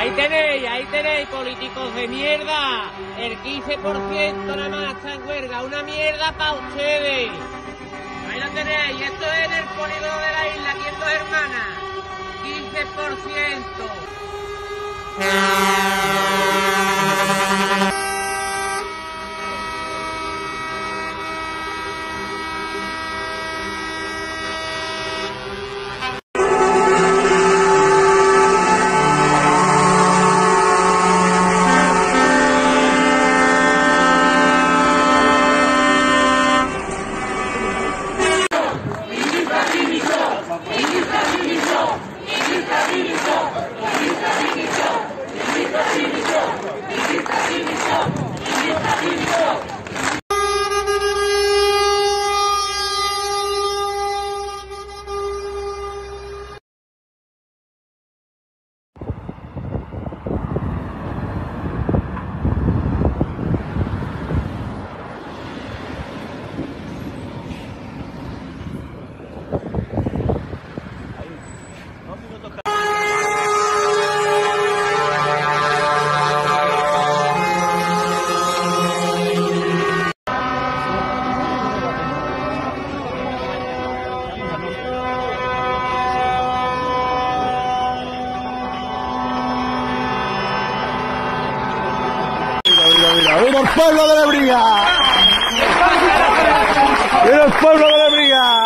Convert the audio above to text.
Ahí tenéis, políticos de mierda. El 15% nada más está en huelga. Una mierda para ustedes. Ahí lo tenéis. Esto es en el polígono de la isla, aquí en Dos Hermanas. 15%. ¡Viva el pueblo de Lebrija! ¡Viva el pueblo de Lebrija!